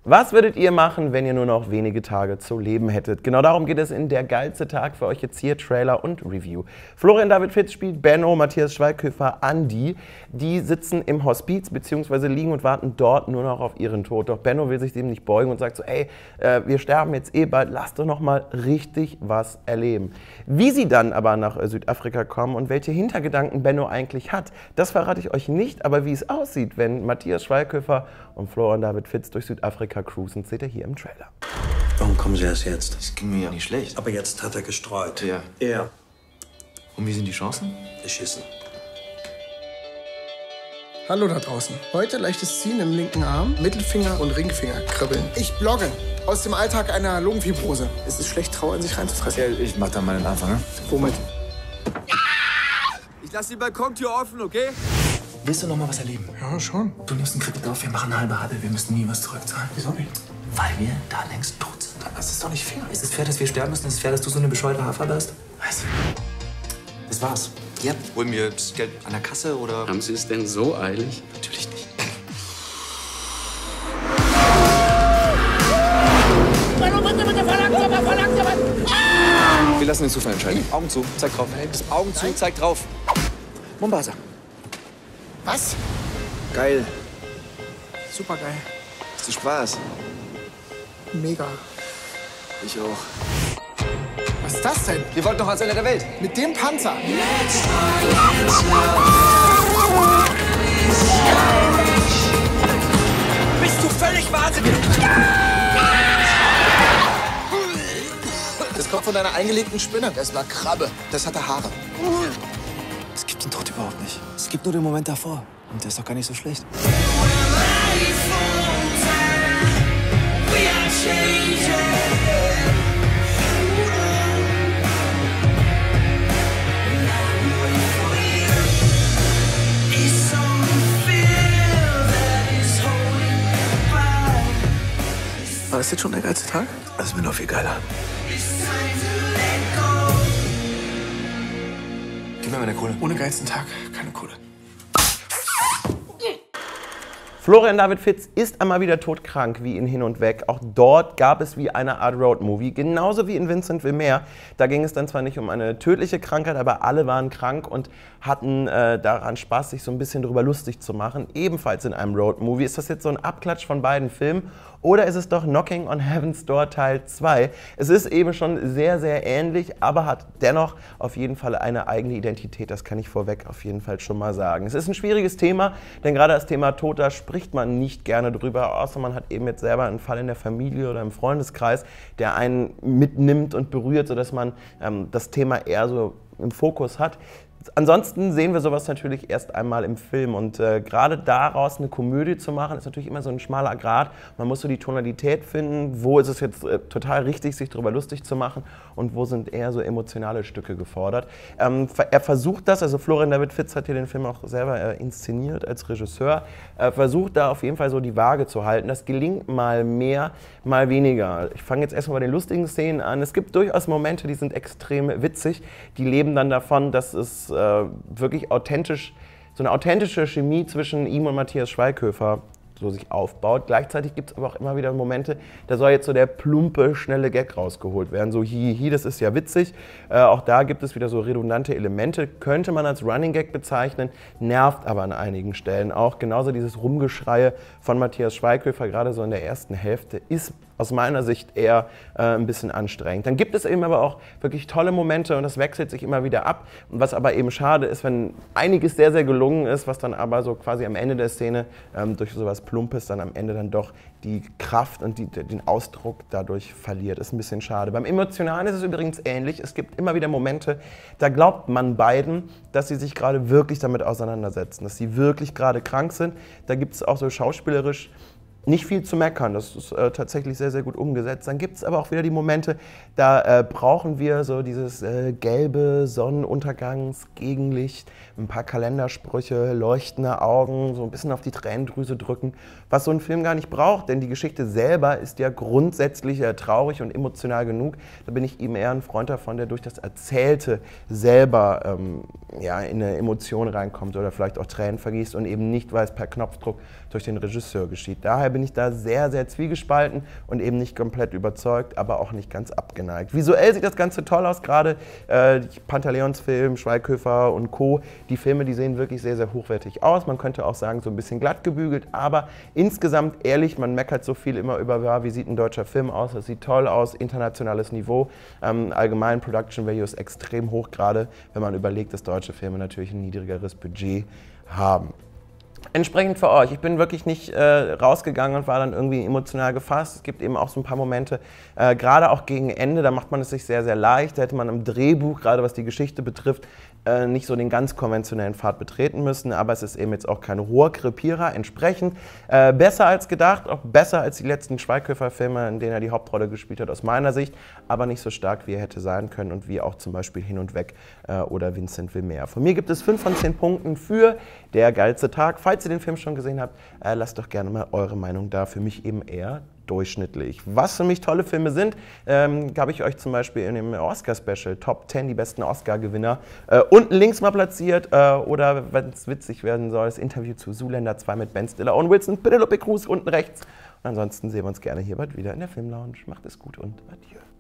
Was würdet ihr machen, wenn ihr nur noch wenige Tage zu leben hättet? Genau darum geht es in Der geilste Tag für euch jetzt hier, Trailer und Review. Florian David Fitz spielt Benno, Matthias Schweighöfer, Andi. Die sitzen im Hospiz bzw. liegen und warten dort nur noch auf ihren Tod. Doch Benno will sich dem nicht beugen und sagt so, ey, wir sterben jetzt eh bald, lasst doch noch mal richtig was erleben. Wie sie dann aber nach Südafrika kommen und welche Hintergedanken Benno eigentlich hat, das verrate ich euch nicht, aber wie es aussieht, wenn Matthias Schweighöfer und Florian David Fitz durch Südafrika cruisen, seht ihr hier im Trailer. Warum kommen Sie erst jetzt? Das ging mir ja nicht schlecht. Aber jetzt hat er gestreut. Ja. Er. Und wie sind die Chancen? Beschissen. Hallo da draußen. Heute leichtes Ziehen im linken Arm, Mittelfinger und Ringfinger kribbeln. Ich blogge aus dem Alltag einer Lungenfibrose. Es ist schlecht, Trauer in sich reinzufressen. Ja, ich mach da mal den Anfang, ne? Womit? Ich lasse die Balkontür offen, okay? Willst du noch mal was erleben? Ja, schon. Du nimmst einen Kredit auf, wir machen halbe Halbe, wir müssen nie was zurückzahlen. Wieso nicht? Weil wir da längst tot sind. Das ist doch nicht fair. Ist es fair, dass wir sterben müssen? Ist es fair, dass du so eine bescheuerte Haarfarbe hast? Weißt du? Das war's. Ja, holen wir das Geld an der Kasse oder? Haben Sie es denn so eilig? Natürlich nicht. Wir lassen den Zufall entscheiden. Augen zu, zeig drauf. Augen zu, zeig drauf. Mombasa. Was? Geil. Super geil. Hast du Spaß? Mega. Ich auch. Was ist das denn? Wir wollten doch ans Ende der Welt. Mit dem Panzer? Bist du völlig wahnsinnig? Das kommt von deiner eingelegten Spinne. Das war Krabbe. Das hatte Haare. Es gibt den Tod überhaupt nicht. Es gibt nur den Moment davor. Und der ist doch gar nicht so schlecht. War das jetzt schon der geilste Tag? Das ist mir noch viel geiler. Gib mir meine Kohle. Ohne geilsten Tag keine Kohle. Florian David Fitz ist einmal wieder todkrank wie in Hin und Weg. Auch dort gab es wie eine Art Roadmovie, genauso wie in Vincent will mehr. Da ging es dann zwar nicht um eine tödliche Krankheit, aber alle waren krank und hatten daran Spaß, sich so ein bisschen drüber lustig zu machen. Ebenfalls in einem Roadmovie. Ist das jetzt so ein Abklatsch von beiden Filmen oder ist es doch Knocking on Heaven's Door Teil 2? Es ist eben schon sehr, sehr ähnlich, aber hat dennoch auf jeden Fall eine eigene Identität. Das kann ich vorweg auf jeden Fall schon mal sagen. Es ist ein schwieriges Thema, denn gerade das Thema Tod, da spricht man nicht gerne drüber, außer man hat eben jetzt selber einen Fall in der Familie oder im Freundeskreis, der einen mitnimmt und berührt, sodass man das Thema eher so im Fokus hat. Ansonsten sehen wir sowas natürlich erst einmal im Film und gerade daraus eine Komödie zu machen, ist natürlich immer so ein schmaler Grat. Man muss so die Tonalität finden, wo ist es jetzt total richtig, sich darüber lustig zu machen und wo sind eher so emotionale Stücke gefordert. Er versucht das, also Florian David Fitz hat hier den Film auch selber inszeniert als Regisseur, versucht da auf jeden Fall so die Waage zu halten. Das gelingt mal mehr, mal weniger. Ich fange jetzt erstmal bei den lustigen Szenen an. Es gibt durchaus Momente, die sind extrem witzig, die leben dann davon, dass es wirklich authentisch, so eine authentische Chemie zwischen ihm und Matthias Schweighöfer so sich aufbaut. Gleichzeitig gibt es aber auch immer wieder Momente, da soll jetzt so der plumpe, schnelle Gag rausgeholt werden. So hi, das ist ja witzig. Auch da gibt es wieder so redundante Elemente, könnte man als Running Gag bezeichnen, nervt aber an einigen Stellen auch. Genauso dieses Rumgeschreie von Matthias Schweighöfer, gerade so in der ersten Hälfte, ist aus meiner Sicht eher ein bisschen anstrengend. Dann gibt es eben aber auch wirklich tolle Momente und das wechselt sich immer wieder ab. Was aber eben schade ist, wenn einiges sehr, sehr gelungen ist, was dann aber so quasi am Ende der Szene durch sowas Plumpes dann am Ende dann doch die Kraft und den Ausdruck dadurch verliert. Ist ein bisschen schade. Beim Emotionalen ist es übrigens ähnlich. Es gibt immer wieder Momente, da glaubt man beiden, dass sie sich gerade wirklich damit auseinandersetzen, dass sie wirklich gerade krank sind. Da gibt es auch so schauspielerisch nicht viel zu meckern, das ist tatsächlich sehr, sehr gut umgesetzt. Dann gibt es aber auch wieder die Momente, da brauchen wir so dieses gelbe Sonnenuntergangsgegenlicht, ein paar Kalendersprüche, leuchtende Augen, so ein bisschen auf die Tränendrüse drücken, was so ein Film gar nicht braucht, denn die Geschichte selber ist ja grundsätzlich traurig und emotional genug. Da bin ich eben eher ein Freund davon, der durch das Erzählte selber ja, in eine Emotion reinkommt oder vielleicht auch Tränen vergießt und eben nicht, weil es per Knopfdruck durch den Regisseur geschieht. Daher bin bin ich da sehr, sehr zwiegespalten und eben nicht komplett überzeugt, aber auch nicht ganz abgeneigt. Visuell sieht das Ganze toll aus, gerade Pantaleons Film, Schweighöfer und Co. Die Filme, die sehen wirklich sehr, sehr hochwertig aus. Man könnte auch sagen, so ein bisschen glatt gebügelt, aber insgesamt ehrlich, man meckert so viel immer über, ja, wie sieht ein deutscher Film aus, das sieht toll aus, internationales Niveau, allgemein Production Value ist extrem hoch, gerade wenn man überlegt, dass deutsche Filme natürlich ein niedrigeres Budget haben. Entsprechend für euch, ich bin wirklich nicht rausgegangen und war dann irgendwie emotional gefasst. Es gibt eben auch so ein paar Momente, gerade auch gegen Ende, da macht man es sich sehr, sehr leicht. Da hätte man im Drehbuch, gerade was die Geschichte betrifft, nicht so den ganz konventionellen Pfad betreten müssen, aber es ist eben jetzt auch kein hoher Krepierer. Entsprechend besser als gedacht, auch besser als die letzten Schweighöfer-Filme, in denen er die Hauptrolle gespielt hat, aus meiner Sicht, aber nicht so stark, wie er hätte sein können und wie auch zum Beispiel Hin und Weg oder Vincent Vermeer. Von mir gibt es 5 von 10 Punkten für Der geilste Tag. Falls ihr den Film schon gesehen habt, lasst doch gerne mal eure Meinung da. Für mich eben eher durchschnittlich. Was für mich tolle Filme sind, habe ich euch zum Beispiel in dem Oscar-Special Top 10 die besten Oscar-Gewinner unten links mal platziert oder, wenn es witzig werden soll, das Interview zu Zoolander 2 mit Ben Stiller und Wilson, Penelope Cruz unten rechts. Und ansonsten sehen wir uns gerne hier bald wieder in der Filmlounge. Macht es gut und adieu.